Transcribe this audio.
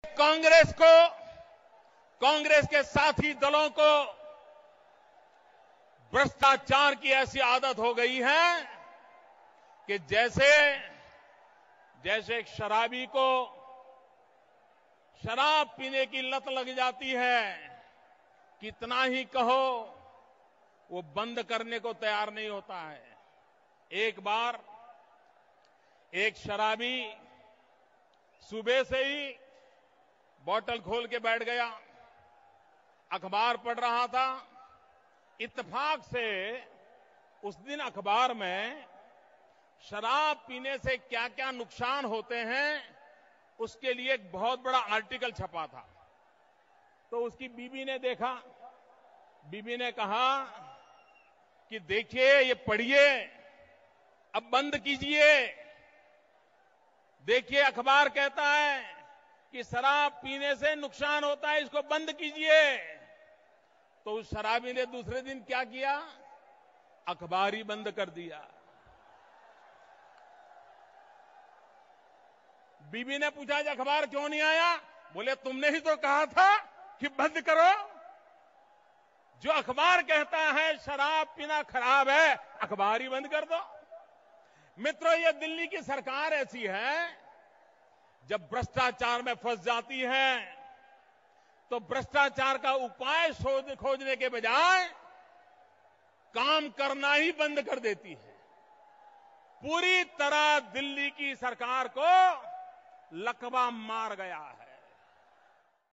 कांग्रेस को, कांग्रेस के साथी दलों को भ्रष्टाचार की ऐसी आदत हो गई है कि जैसे एक शराबी को शराब पीने की लत लग जाती है, कितना ही कहो वो बंद करने को तैयार नहीं होता है। एक बार एक शराबी सुबह से ही बोतल खोल के बैठ गया, अखबार पढ़ रहा था। इत्तेफाक से उस दिन अखबार में शराब पीने से क्या क्या नुकसान होते हैं उसके लिए एक बहुत बड़ा आर्टिकल छपा था। तो उसकी बीवी ने देखा, बीवी ने कहा कि देखिए ये पढ़िए, अब बंद कीजिए। देखिए अखबार कहता है कि शराब पीने से नुकसान होता है, इसको बंद कीजिए। तो उस शराबी ने दूसरे दिन क्या किया? अखबार ही बंद कर दिया। बीबी ने पूछा कि अखबार क्यों नहीं आया? बोले तुमने ही तो कहा था कि बंद करो। जो अखबार कहता है शराब पीना खराब है, अखबार ही बंद कर दो। मित्रों, ये दिल्ली की सरकार ऐसी है, जब भ्रष्टाचार में फंस जाती है तो भ्रष्टाचार का उपाय खोजने के बजाय काम करना ही बंद कर देती है। पूरी तरह दिल्ली की सरकार को लकवा मार गया है।